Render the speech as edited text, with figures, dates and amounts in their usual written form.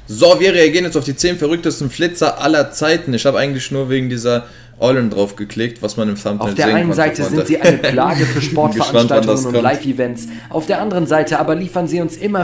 So, wir reagieren jetzt auf die 10 verrücktesten Flitzer aller Zeiten. Ich habe eigentlich nur wegen dieser Eulen drauf geklickt, was man im Thumbnail sehen konnte. Auf der einen Seite sind sie eine Plage für Sportveranstaltungen und Live-Events. Auf der anderen Seite aber liefern sie uns immer